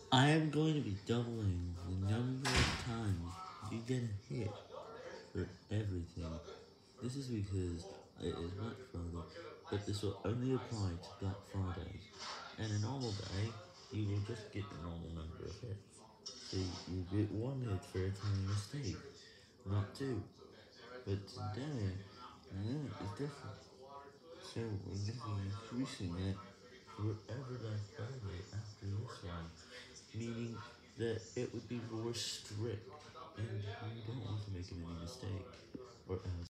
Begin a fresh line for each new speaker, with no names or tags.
I am going to be doubling the number of times you get a hit for everything. This is because it is Black Friday, but this will only apply to Black Fridays. And a normal day, you will just get the normal number of hits. So you get one hit for a tiny mistake, not two. But today, it's different. So we're going to be increasing it for every Black Friday after this one, meaning that it would be more strict, and you don't want to make any mistake, or else